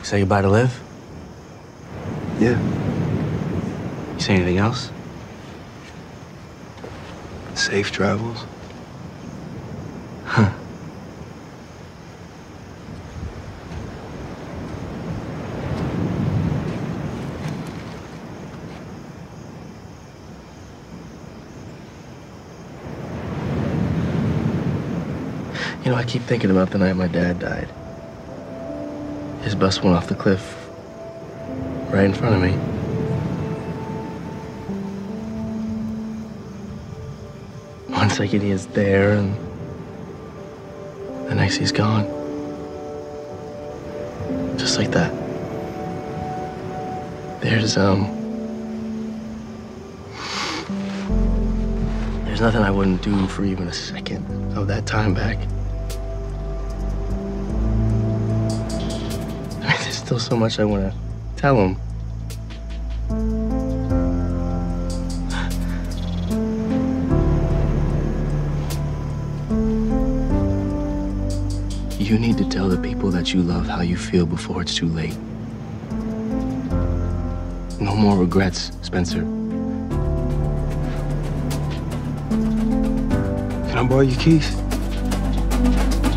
Say goodbye to Liv? Yeah. You say anything else? Safe travels. Huh. You know, I keep thinking about the night my dad died. His bus went off the cliff right in front of me. One second he is there, and the next he's gone. Just like that. There's nothing I wouldn't do for even a second of that time back. I mean, there's still so much I want to tell him. You need to tell the people that you love how you feel before it's too late. No more regrets, Spencer. Can I borrow your keys?